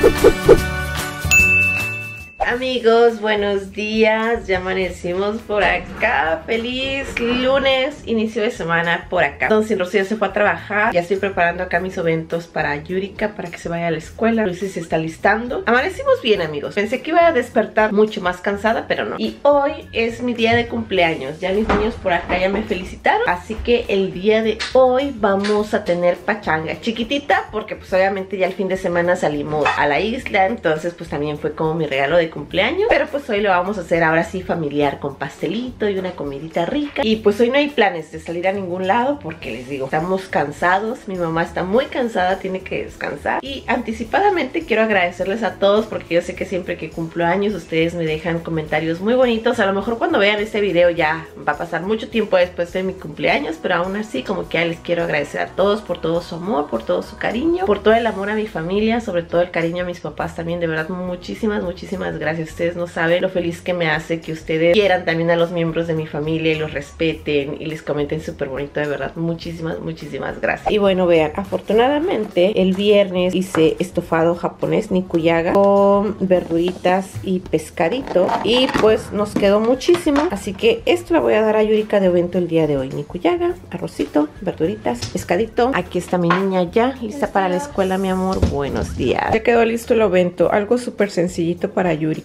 Amigos, buenos días, ya amanecimos por acá. Feliz lunes, inicio de semana por acá. Don Sin Rocío se fue a trabajar. Ya estoy preparando acá mis eventos para Yurika, para que se vaya a la escuela. Lucy se está listando. Amanecimos bien, amigos. Pensé que iba a despertar mucho más cansada, pero no. Y hoy es mi día de cumpleaños. Ya mis niños por acá ya me felicitaron. Así que el día de hoy vamos a tener pachanga chiquitita, porque pues obviamente ya el fin de semana salimos a la isla. Entonces pues también fue como mi regalo de cumpleaños, pero pues hoy lo vamos a hacer ahora sí familiar, con pastelito y una comidita rica. Y pues hoy no hay planes de salir a ningún lado porque les digo, estamos cansados, mi mamá está muy cansada, tiene que descansar. Y anticipadamente quiero agradecerles a todos porque yo sé que siempre que cumplo años ustedes me dejan comentarios muy bonitos. A lo mejor cuando vean este video ya va a pasar mucho tiempo después de mi cumpleaños, pero aún así como que ya les quiero agradecer a todos por todo su amor, por todo su cariño, por todo el amor a mi familia, sobre todo el cariño a mis papás también. De verdad muchísimas gracias. Ustedes no saben lo feliz que me hace que ustedes quieran también a los miembros de mi familia y los respeten y les comenten súper bonito. De verdad, muchísimas gracias. Y bueno, vean, afortunadamente el viernes hice estofado japonés nikuyaga con verduritas y pescadito y pues nos quedó muchísimo, así que esto le voy a dar a Yurika de evento el día de hoy. Nikuyaga, arrocito, verduritas, pescadito. Aquí está mi niña ya lista para la escuela, mi amor. Buenos días. Ya quedó listo el evento, algo súper sencillito para Yurika.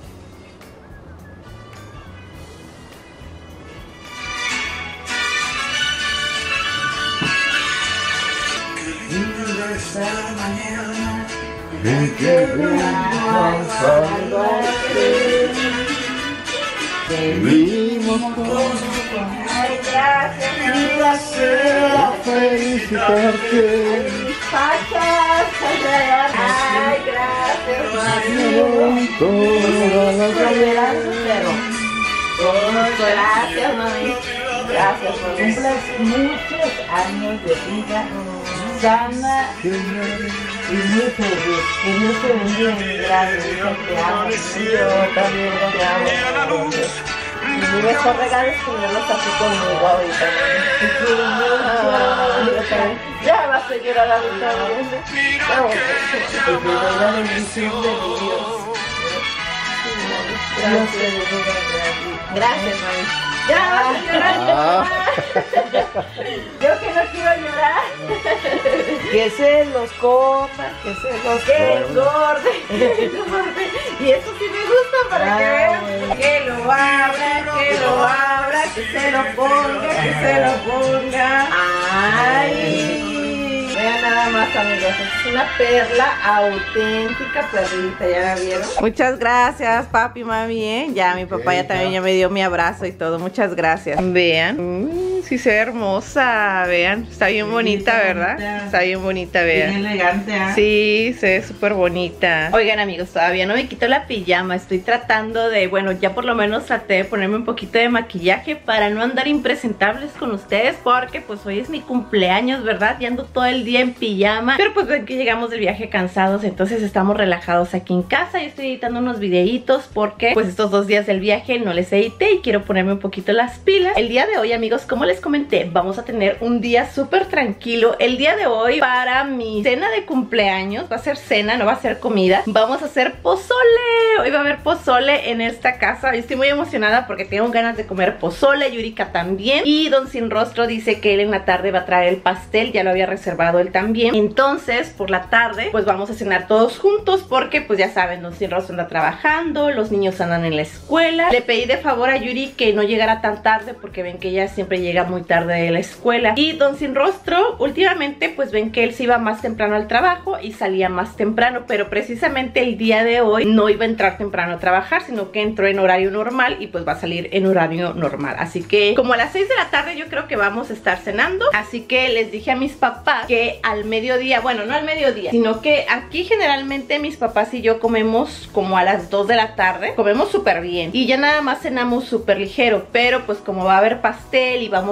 Ay, gracias, felicitarte. Pachas, ay, gracias, mami. Gracias, mami. Gracias, mami. Cumplas muchos años de vida sana y muy feliz. Que Dios te bendiga en grande. Te amo. Yo también te amo. Y mi mejor regalo es que no lo saqué conmigo ahorita. Te quiero mucho. Ya vas a llorar ahorita. Te doy la bendición de Dios. Gracias, mami. Ya vas a llorar. Yo que no quiero llorar. Que se los coma, que se los engorde. Y eso sí me gusta para que vean. Que lo abra, que se lo ponga, Ay. Vean nada más, amigos, es una perla auténtica, perlita, ¿ya la vieron? Muchas gracias, papi, mami, ya mi papá ya también ya me dio mi abrazo y todo, muchas gracias. Vean, sí se ve hermosa, vean, está bien bonita, ¿verdad? Está bien bonita, vean. Bien elegante, ¿eh? Sí, se ve súper bonita. Oigan, amigos, todavía no me quito la pijama, estoy tratando de, bueno, ya por lo menos traté de ponerme un poquito de maquillaje para no andar impresentables con ustedes, porque pues hoy es mi cumpleaños, ¿verdad? Y ando todo el día en pijama, pero pues ven que llegamos del viaje cansados, entonces estamos relajados aquí en casa y estoy editando unos videitos porque pues estos 2 días del viaje no les edité y quiero ponerme un poquito las pilas. El día de hoy, amigos, como les comenté, vamos a tener un día súper tranquilo. El día de hoy para mi cena de cumpleaños, va a ser cena, no va a ser comida, vamos a hacer pozole. Hoy va a haber pozole en esta casa. Yo estoy muy emocionada porque tengo ganas de comer pozole, Yurika también, y Don Sin Rostro dice que él en la tarde va a traer el pastel, ya lo había reservado él también. Entonces por la tarde pues vamos a cenar todos juntos porque pues ya saben, Don Sin Rostro anda trabajando, los niños andan en la escuela. Le pedí de favor a Yuri que no llegara tan tarde porque ven que ella siempre llega muy tarde de la escuela. Y Don Sin Rostro últimamente pues ven que él se iba más temprano al trabajo y salía más temprano, pero precisamente el día de hoy no iba a entrar temprano a trabajar, sino que entró en horario normal y pues va a salir en horario normal. Así que como a las 6 de la tarde yo creo que vamos a estar cenando. Así que les dije a mis papás que al mediodía, bueno, no al mediodía, sino que aquí generalmente mis papás y yo comemos como a las 2 de la tarde. Comemos súper bien y ya nada más cenamos súper ligero, pero pues como va a haber pastel y vamos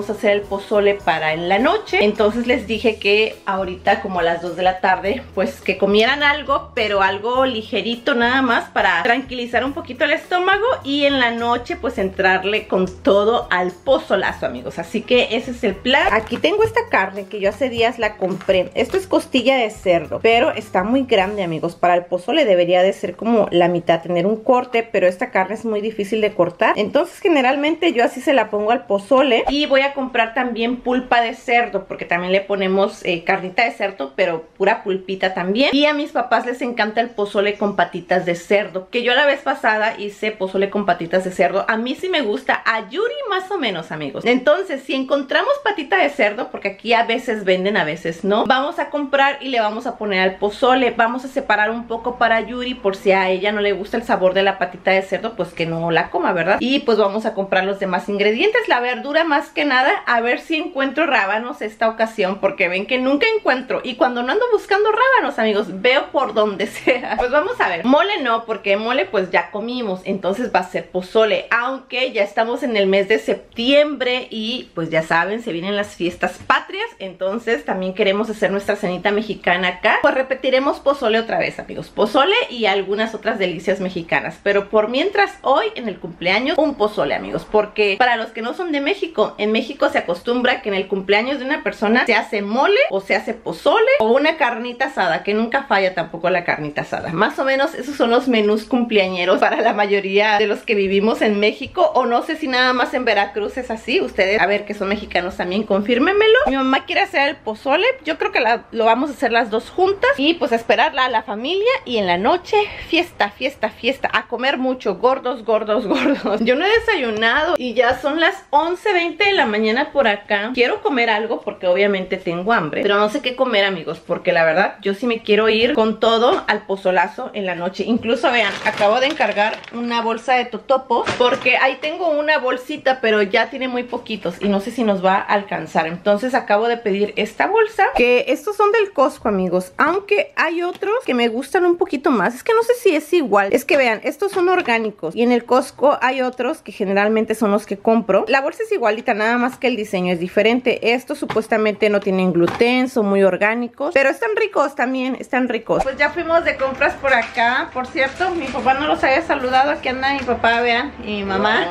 vamos a hacer el pozole para en la noche. Entonces les dije que ahorita como a las 2 de la tarde pues que comieran algo, pero algo ligerito nada más para tranquilizar un poquito el estómago, y en la noche pues entrarle con todo al pozolazo, amigos. Así que ese es el plan. Aquí tengo esta carne que yo hace días la compré. Esto es costilla de cerdo, pero está muy grande, amigos. Para el pozole debería de ser como la mitad, tener un corte, pero esta carne es muy difícil de cortar. Entonces generalmente yo así se la pongo al pozole. Y voy a comprar también pulpa de cerdo, porque también le ponemos carnita de cerdo, pero pura pulpita también. Y a mis papás les encanta el pozole con patitas de cerdo, que yo la vez pasada hice pozole con patitas de cerdo. A mí sí me gusta, a Yuri más o menos, amigos. Entonces si encontramos patita de cerdo, porque aquí a veces venden, a veces no, vamos a comprar y le vamos a poner al pozole. Vamos a separar un poco para Yuri, por si a ella no le gusta el sabor de la patita de cerdo, pues que no la coma, ¿verdad? Y pues vamos a comprar los demás ingredientes, la verdura más que nada. A ver si encuentro rábanos esta ocasión, porque ven que nunca encuentro, y cuando no ando buscando rábanos, amigos, veo por donde sea. Pues vamos a ver, mole no, porque mole pues ya comimos, entonces va a ser pozole, aunque ya estamos en el mes de septiembre y pues ya saben, se vienen las fiestas patrias, entonces también queremos hacer nuestra cenita mexicana acá. Pues repetiremos pozole otra vez, amigos, pozole y algunas otras delicias mexicanas, pero por mientras hoy en el cumpleaños un pozole, amigos, porque para los que no son de México, en México se acostumbra que en el cumpleaños de una persona se hace mole o se hace pozole o una carnita asada, que nunca falla tampoco la carnita asada. Más o menos esos son los menús cumpleañeros para la mayoría de los que vivimos en México, o no sé si nada más en Veracruz es así. Ustedes, a ver, que son mexicanos también, confírmenmelo. Mi mamá quiere hacer el pozole, yo creo que lo vamos a hacer las dos juntas, y pues esperarla a la familia, y en la noche fiesta, fiesta, fiesta, a comer mucho, gordos, gordos, gordos. Yo no he desayunado y ya son las 11:20 de la mañana por acá. Quiero comer algo porque obviamente tengo hambre, pero no sé qué comer, amigos, porque la verdad yo sí me quiero ir con todo al pozolazo en la noche. Incluso vean, acabo de encargar una bolsa de totopos, porque ahí tengo una bolsita, pero ya tiene muy poquitos y no sé si nos va a alcanzar. Entonces acabo de pedir esta bolsa, que estos son del Costco, amigos, aunque hay otros que me gustan un poquito más. Es que no sé si es igual. Es que vean, estos son orgánicos y en el Costco hay otros que generalmente son los que compro. La bolsa es igualita, nada más que el diseño es diferente. Estos supuestamente no tienen gluten, son muy orgánicos, pero están ricos también, están ricos. Pues ya fuimos de compras por acá. Por cierto, mi papá no los había saludado. Aquí anda mi papá, vean, y mi mamá.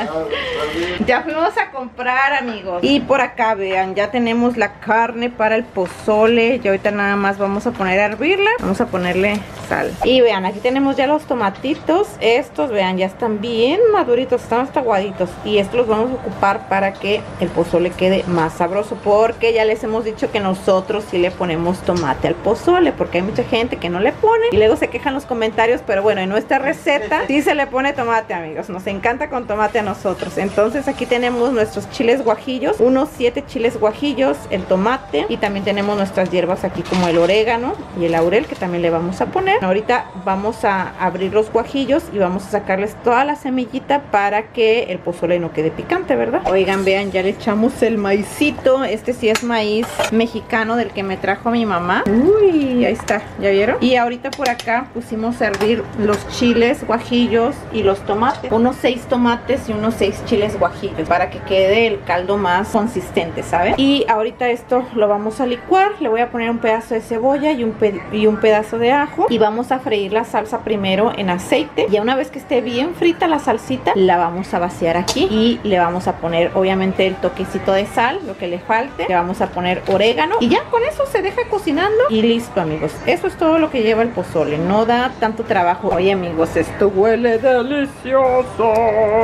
Ya fuimos a comprar, amigos. Y por acá, vean, ya tenemos la carne para el pozole. Y ahorita nada más vamos a poner a hervirla. Vamos a ponerle sal. Y vean, aquí tenemos ya los tomatitos. Estos, vean, ya están bien maduritos, están hasta aguaditos. Y estos los vamos a ocupar para que el pozole quede más sabroso, porque ya les hemos dicho que nosotros sí le ponemos tomate al pozole, porque hay mucha gente que no le pone y luego se quejan los comentarios. Pero bueno, en nuestra receta sí se le pone tomate, amigos. Nos encanta con tomate a nosotros. Entonces aquí tenemos nuestros chiles guajillos, unos 7 chiles guajillos, el tomate, y también tenemos nuestras hierbas aquí como el orégano y el laurel, que también le vamos a poner. Ahorita vamos a abrir los guajillos y vamos a sacarles toda la semillita para que el pozole no quede picante, ¿verdad? Oigan, vean, ya le echamos el maicito. Este sí es maíz mexicano del que me trajo mi mamá. Uy, ahí está, ¿ya vieron? Y ahorita por acá pusimos a hervir los chiles guajillos y los tomates, unos 6 tomates y unos 6 chiles guajillos, para que quede el caldo más consistente, ¿saben? Y ahorita esto lo vamos a licuar. Le voy a poner un pedazo de cebolla y un pedazo de ajo, y vamos a freír la salsa primero en aceite. Ya una vez que esté bien frita la salsita, la vamos a vaciar aquí y le vamos a poner obviamente el toquecito de sal, lo que le falte. Le vamos a poner orégano y ya con eso se deja cocinando y listo, amigos. Eso es todo lo que lleva el pozole, no da tanto trabajo. Oye, amigos, esto huele delicioso,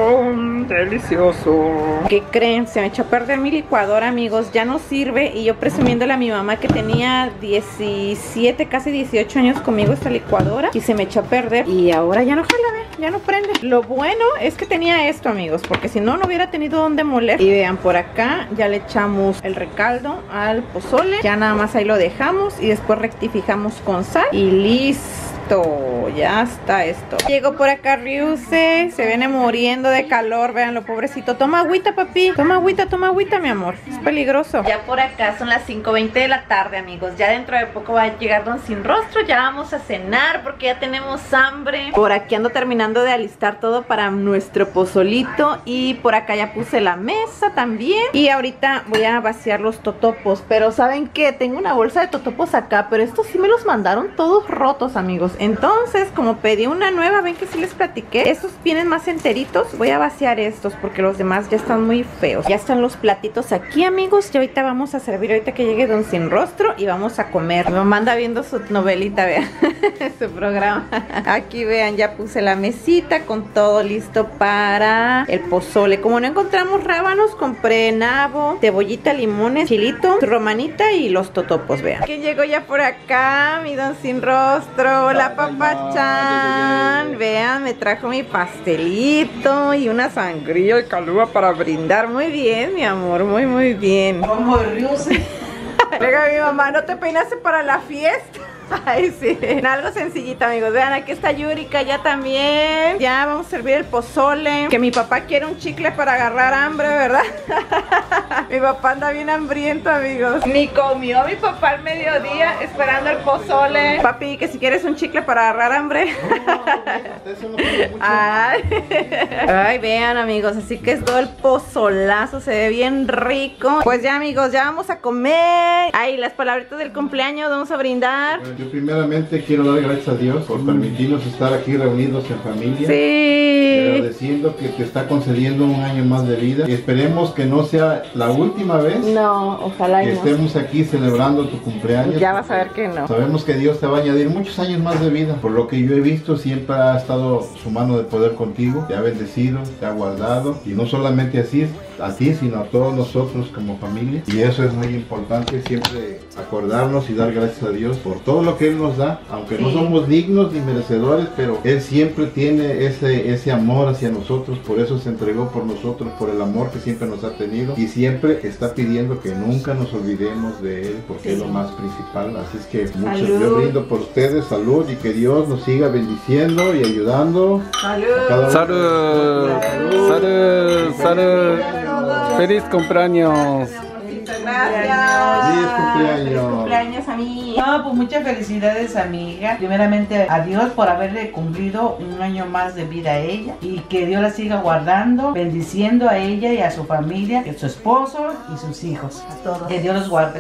delicioso. ¿Qué creen? Se me echó a perder mi licuadora, amigos, ya no sirve. Y yo presumiéndole a mi mamá que tenía 17, casi 18 años conmigo esta licuadora, y se me echó a perder y ahora ya no jala, ya no prende. Lo bueno es que tenía esto, amigos, porque si no, no hubiera tenido donde moler. Y vean, por acá ya le echamos el recaldo al pozole. Ya nada más ahí lo dejamos y después rectificamos con sal y listo. listo, ya está esto. Llegó por acá Ryuse, se viene muriendo de calor, véanlo, pobrecito. Toma agüita, papi, toma agüita, mi amor, es peligroso. Ya por acá son las 5:20 de la tarde, amigos. Ya dentro de poco va a llegar Don Sin Rostro, ya vamos a cenar porque ya tenemos hambre. Por aquí ando terminando de alistar todo para nuestro pozolito y por acá ya puse la mesa también. Y ahorita voy a vaciar los totopos, pero ¿saben qué? Tengo una bolsa de totopos acá, pero estos sí me los mandaron todos rotos, amigos. Entonces, como pedí una nueva, ven que sí les platiqué, estos vienen más enteritos. Voy a vaciar estos porque los demás ya están muy feos. Ya están los platitos aquí, amigos, y ahorita vamos a servir, ahorita que llegue Don Sin Rostro, y vamos a comer. Mi mamá anda viendo su novelita, vean, su programa. Aquí vean, ya puse la mesita con todo listo para el pozole. Como no encontramos rábanos, compré nabo, cebollita, limones, chilito, romanita y los totopos, vean. ¿Quién llegó ya por acá? Mi Don Sin Rostro. Hola, papachan. Vean, me trajo mi pastelito y una sangría de calúa para brindar. Muy bien, mi amor, muy bien. Como Ryuse. Venga, mi mamá, ¿no te peinaste para la fiesta? Ay, sí. Algo sencillito, amigos. Vean, aquí está Yurika ya también. Ya vamos a servir el pozole. Que mi papá quiere un chicle para agarrar hambre, ¿verdad? Mi papá anda bien hambriento, amigos. Ni comió mi papá al mediodía esperando el pozole. Papi, que si quieres un chicle para agarrar hambre. Ay, vean, amigos. Así que es todo el pozolazo. Se ve bien rico. Pues ya, amigos, ya vamos a comer. Ay, las palabritas del cumpleaños. Vamos a brindar. Yo primeramente quiero dar gracias a Dios por permitirnos estar aquí reunidos en familia. Sí. Agradeciendo que te está concediendo un año más de vida. Y esperemos que no sea la última vez. No, ojalá que estemos aquí celebrando tu cumpleaños. Ya vas a ver que no. Sabemos que Dios te va a añadir muchos años más de vida. Por lo que yo he visto, siempre ha estado su mano de poder contigo. Te ha bendecido, te ha guardado. Y no solamente así, a ti, sino a todos nosotros como familia. Y eso es muy importante, siempre acordarnos y dar gracias a Dios por todo lo que Él nos da, aunque no somos dignos ni merecedores, pero Él siempre tiene ese amor hacia nosotros. Por eso se entregó por nosotros, por el amor que siempre nos ha tenido, y siempre está pidiendo que nunca nos olvidemos de Él, porque es lo más principal. Así es que yo brindo por ustedes salud y que Dios nos siga bendiciendo y ayudando. Salud. Salud. Feliz cumpleaños. Gracias. Feliz cumpleaños. Feliz cumpleaños a mí. No, pues muchas felicidades, amiga. Primeramente a Dios por haberle cumplido un año más de vida a ella, y que Dios la siga guardando, bendiciendo a ella y a su familia, a su esposo y sus hijos. A todos. Que Dios los guarde.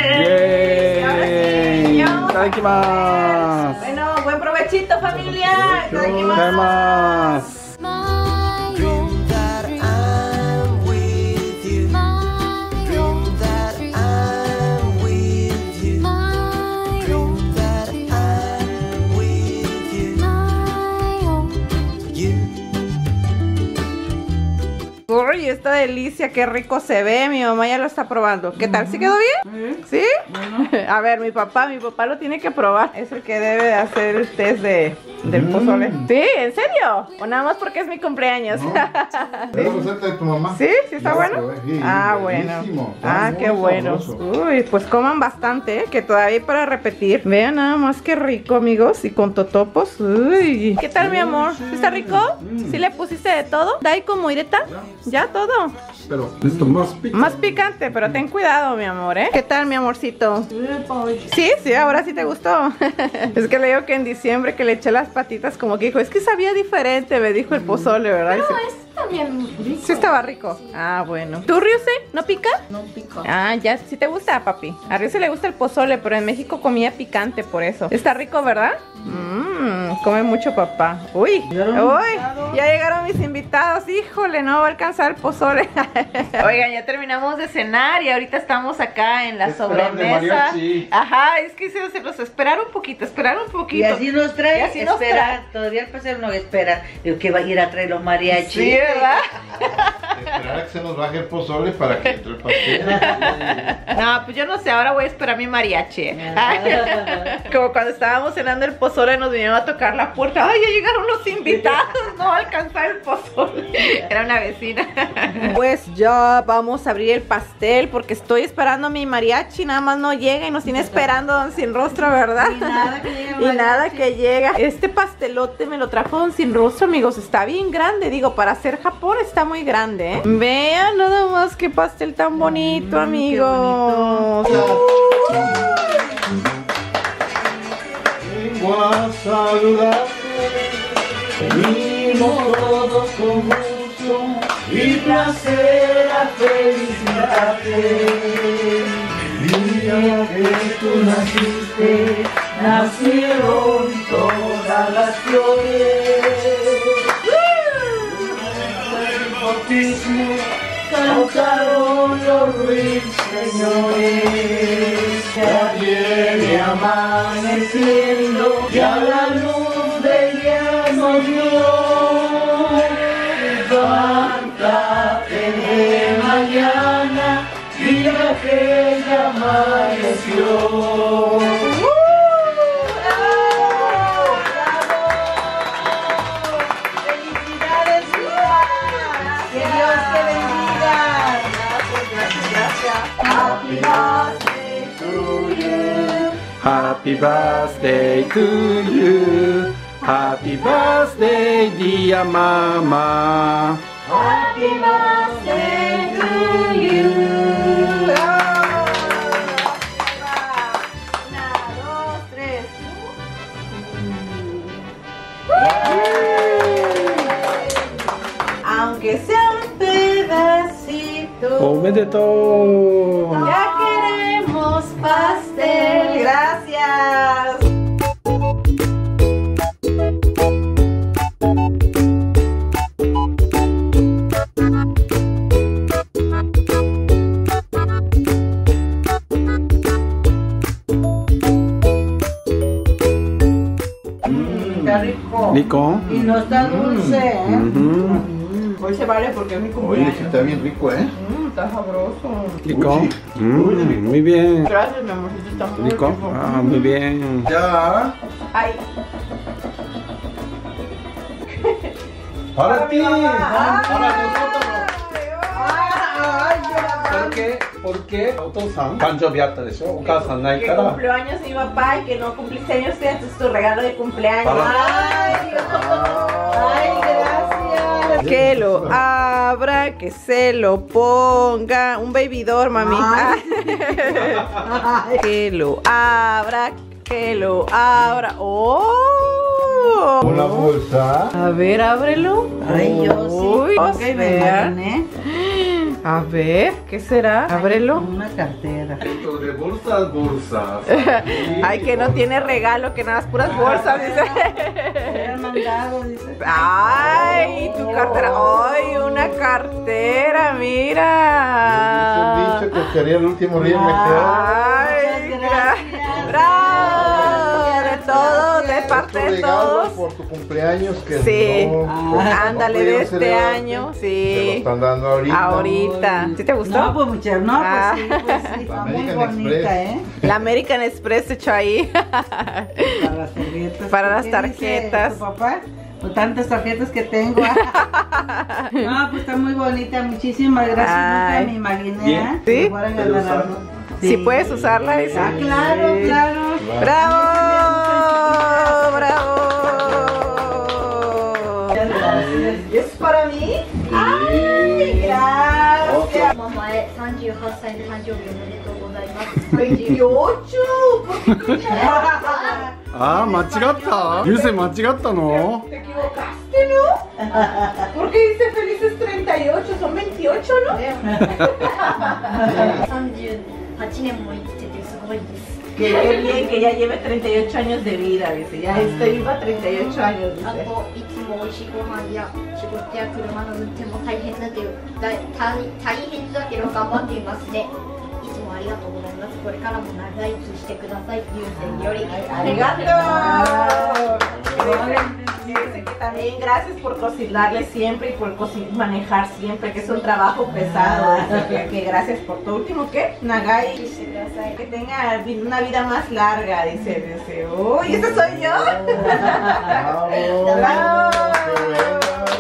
Yay. Itadakimasu. Bueno, buen provechito, familia. Itadakimasu. Uy, esta delicia, qué rico se ve. Mi mamá ya lo está probando. ¿Qué tal? ¿Sí quedó bien? ¿Sí? A ver, mi papá lo tiene que probar. Es el que debe de hacer el test del pozole. ¿Sí? ¿En serio? ¿O nada más porque es mi cumpleaños? No. ¿Es la receta de tu mamá? ¿Sí? ¿Sí está bueno? Sí, bueno. Está Qué bueno. sabroso. Uy, pues coman bastante, que todavía hay para repetir. Vean nada más qué rico, amigos. Y con totopos. Uy. ¿Qué tal, mi amor? ¿Está rico? ¿Sí le pusiste de todo? ¿Dai como ireta? ¿Ya todo? Pero esto Más picante, pero ten cuidado, mi amor, ¿eh? ¿Qué tal, mi amorcito? Sí, ahora sí te gustó. Es que le digo que en diciembre que le eché las patitas, como que dijo, es que sabía diferente, me dijo el pozole, ¿verdad? No, es también rico. Sí estaba rico. Ah, bueno. ¿Tú, Ryuse? ¿No pica? No pico. Ah, ya, sí te gusta, papi. A Ryuse le gusta el pozole, pero en México comía picante por eso. Está rico, ¿verdad? Come mucho papá. Uy, ya llegaron mis invitados. Híjole, no va a alcanzar el pozole. Oigan, ya terminamos de cenar y ahorita estamos acá en la sobremesa. Ajá, es que se los esperaron un poquito, Y así nos trae, Y así nos espera, todavía el paseo no espera. Digo que va a ir a traer los mariachis. Sí, ¿verdad? esperar a que se nos baje el pozole para que entre el pastel. No, pues yo no sé, ahora voy a esperar mi mariachi. Como cuando estábamos cenando el pozole nos vinieron a tocar la puerta. Ay, ya llegaron los invitados. No, a alcanzar el pozole. Era una vecina. Pues ya vamos a abrir el pastel porque estoy esperando a mi mariachi. Nada más no llega y nos tiene esperando Don Sin Rostro, ¿verdad? Y nada que llega. Y nada que llega. Este pastelote me lo trajo Don Sin Rostro, amigos. Está bien grande. Digo, para hacer Japón está muy grande, ¿eh? Vean nada más qué pastel tan bonito, amigos. Vengo a saludarte, venimos todos con gusto y placer a felicitarte. El día que tú naciste, nacieron todas las flores. El bautismo cantaron los ruiseñores. Ya viene amaneciendo, ya la luz del día nos dio. Levántate de mañana, día que ya amaneció. Happy birthday to you. Happy birthday, dear mama. Happy birthday to you. Una, dos, tres. Aunque sea un pedacito. Omedetou. Ya queremos pastel. Gracias. Está rico. Rico. Y no está dulce, ¿eh? Hoy se vale porque es mi Oye, cumpleaños. sí está bien rico, ¿eh? Está sabroso. Rico. Uy. Muy bien. Gracias, mi amorcito. Está muy Rico. rico. Ah, muy bien. Ya. Ay. Para ti. mamá. Para nosotros. porque お父さん誕生日あったでしょ。お母さんないか Que ら。 cumplió años mi papá y que no cumpliste años tú, entonces tu regalo de cumpleaños. Ay, gracias. Que lo abra, que se lo ponga. Un babydoor, mami. Que lo abra, que lo abra. ¡Oh! Una bolsa. A ver, ábrelo. Ay, yo Uy, sí. vamos Ok, a me ver. imaginé. A ver, ¿qué será? Ábrelo. Una cartera. Esto de bolsas, bolsas. Ay, que no tiene regalo, que nada más puras bolsas, dice. Era mandado, dice. Ay, tu cartera. Ay, una cartera, mira. Dice el dicho que sería el último día mejor. Ay, Muchas gracias. bravo. De todos, de parte Tu de regalo todos. por tu cumpleaños que Sí. no, pues, Ándale, no de pudieron este celebrar. año, Te lo sí. están dando ahorita. Ahorita. ¿Sí te gustó? No, pues muchas, no, Ah. pues sí, pues sí. Está muy American bonita, Express. ¿eh? La American Express hecho ahí. Para las tarjetas. Para las ¿Qué tarjetas. dice tu papá? Por tantas tarjetas que tengo. No, pues está muy bonita. Muchísimas gracias. Ay. Nunca me imaginé Bien. que ¿Sí? fueran a ¿Puedo ganar. usarla? Si puedes usarla, dice. Ah, claro, Sí. claro. ¡Bravo! ¡Bravo! Muchas gracias. ¿Es para mí? ¡Ay, gracias! お前38歳の誕生日おめでとうございます。 28. Ah, 間違ったゆうせ間違ったの ¿Te equivocaste, no? ¿Por qué dice felices 38? Son 28, ¿no? 38年も生きててすごいです。 Que qué bien que ya lleve 38 años de vida, dice. Ya estoy viva 38 años, あ dice. といつも美味しいご飯や仕事や車の運転も大変だけど大変だけど頑張っていますね。いつもありがとうございます。これからも長生きしてください。ゆうせんより。 ¡Arigato! Dice que también gracias por cocinarle siempre y por manejar siempre, que es un trabajo pesado. Dice que gracias por tu último, ¿qué? Nagai. Que tenga una vida más larga, dice. ¡Uy, esa soy yo! Bravo. ¡Bravo! Qué bueno.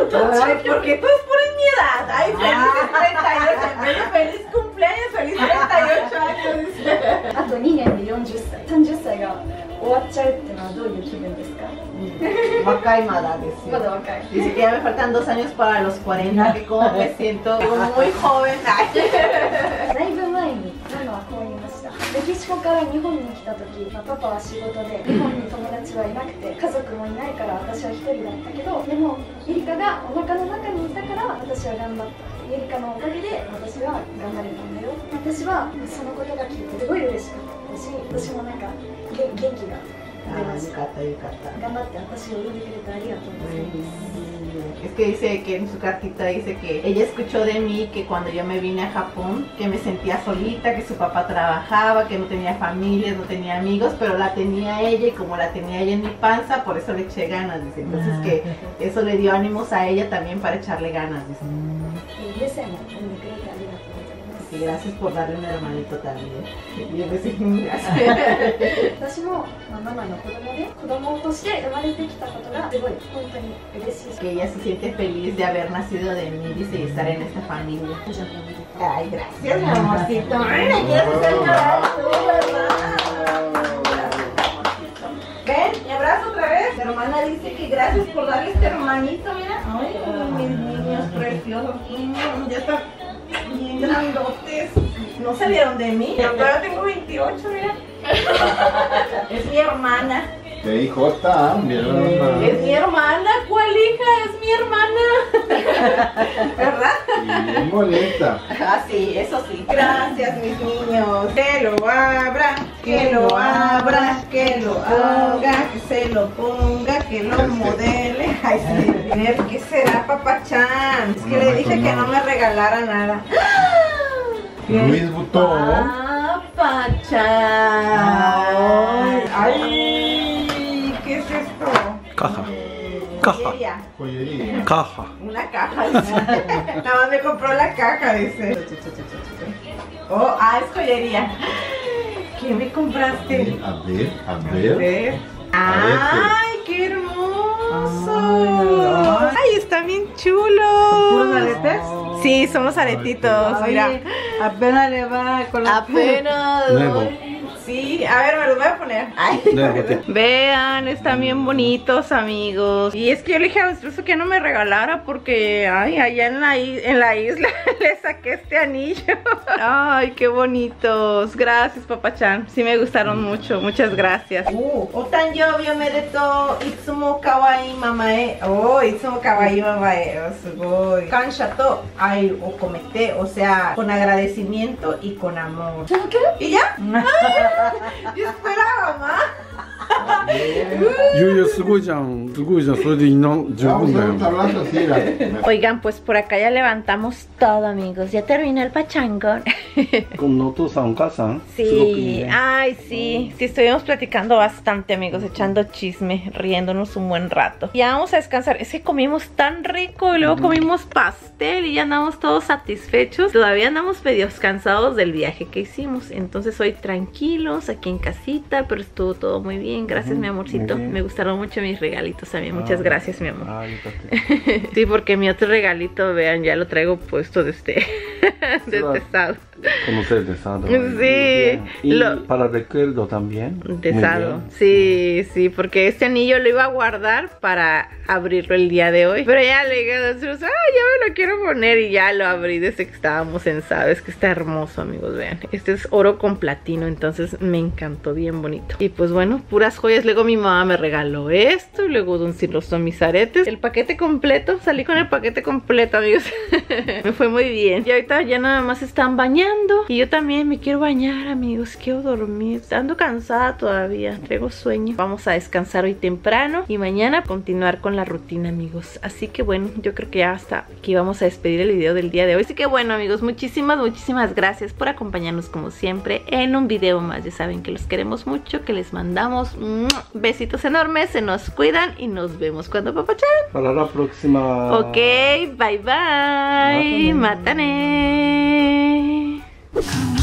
Ay, porque todos ponen mi edad. Ay, feliz 38. Feliz cumpleaños, feliz 38 años. あと2年で40歳、30歳が終わっちゃうっていうのはどういう気分ですか？ Wakaimada, decía. まだ若い。 Dice que ya me faltan 2 años para los 40, que como me siento muy joven. だいぶ前にママはこう言いました。メキシコから日本に来た時、パパは仕事で日本に友達はいなくて家族もいないから私は一人だったけど、でもゆりかがお腹の中にいたから私は頑張った。ゆりかのおかげで私は頑張れたんだよ。私はそのことが聞いてすごい嬉しかったし、私もなんか元気が出ました。頑張って私を呼んでくれてありがとうございます。 Es que dice que en su cartita dice que ella escuchó de mí que cuando yo me vine a Japón, que me sentía solita, que su papá trabajaba, que no tenía familia, no tenía amigos, pero la tenía ella y como la tenía ella en mi panza, por eso le eché ganas, dice. Entonces que eso le dio ánimos a ella también para echarle ganas, dice. Y gracias por darle un hermanito también. Y yo decía, gracias. 私もママの子供で子供として生まれてきたことがすごい本当に嬉しい。 Que ella se siente feliz de haber nacido de mí, dice, y estar en esta familia. Ay, gracias, mi amorcito. Ay, me quieres hacer llorar tú, ¿verdad? Ven, mi abrazo otra vez. Mi hermana dice que gracias por darle este hermanito, mira. Ay, mis niños preciosos. Ya están bien grandotes. No salieron de mí. Pero todavía tengo 28, mira. Es mi hermana. ¿Qué hijo está? Mi hermana. Es mi hermana. ¿Cuál hija? Es mi hermana. ¿Verdad? Y bien molesta. Ah, sí, eso sí. Gracias, mis niños. Que lo abra, que lo abra, que lo haga, que se lo ponga, que lo modele. Ay, sí. ¿Qué será, Papachan? Es que le dije que no me regalara nada. Luis Butón. Papachan. Ay, ¿qué es esto? Caja. Joyería. Joyería. Caja. Una caja, dice. Nada más me compró la caja, dice. Oh, es joyería. ¿Qué me compraste? A ver. ¡Ay, qué hermoso! ¡Ay, está bien chulo! ¿Puros aretes? Sí, son los aretitos, mira. Oye, apenas le va con la... Apenas. Nuevo. Sí, a ver, me los voy a poner. Ay, vean, están bien bonitos, amigos. Y es que yo le dije a mi esposo que no me regalara porque, ay, allá en la isla le saqué este anillo. Ay, qué bonitos. Gracias, Papachan. Sí me gustaron mucho. Muchas gracias. Otan yo me de to itsumo kawaii mamae. Oh, itsumo kawaii mamae. Sugoi. Kansha to ai o komete, o sea, con agradecimiento y con amor. ¿Y ya? Yo esperaba más. いやいやすごいじゃんすごいじゃんそれで十分だよ Oigan, pues por acá ya levantamos todo, amigos. Ya terminó el pachangón. ¿Con no tu san casa? Sí, ay, sí. Sí, estuvimos platicando bastante, amigos, echando chisme, riéndonos un buen rato. Ya vamos a descansar. Es que comimos tan rico y luego comimos pastel y ya andamos todos satisfechos. Todavía andamos medio cansados del viaje que hicimos. Entonces hoy tranquilos, aquí en casita, pero estuvo todo muy bien. Gracias, mi amorcito. Me gustaron mucho mis regalitos también. Muchas gracias, mi amor. Sí, porque mi otro regalito, vean, ya lo traigo puesto desde Sado. Conocer de Sado. Sí. Y para recuerdo también. De Sado. Sí, sí, porque este anillo lo iba a guardar para abrirlo el día de hoy. Pero ya le dije a nosotros, ya me lo quiero poner y ya lo abrí desde que estábamos en Sado. Es que está hermoso, amigos, vean. Este es oro con platino, entonces me encantó, bien bonito. Y pues bueno, puras joyas. Luego mi mamá me regaló esto y luego Don Silvio mis aretes. El paquete completo, salí con el paquete completo, amigos. Me fue muy bien. Y ahorita ya nada más están bañando. Y yo también me quiero bañar, amigos. Quiero dormir. Ando cansada todavía. Traigo sueño. Vamos a descansar hoy temprano y mañana continuar con la rutina, amigos. Así que bueno, yo creo que ya hasta aquí vamos a despedir el video del día de hoy. Así que bueno, amigos, muchísimas gracias por acompañarnos como siempre en un video más. Ya saben que los queremos mucho, que les mandamos besitos enormes. Se nos cuidan y nos vemos cuando Papachan. Para la próxima. Ok, bye bye. Matane.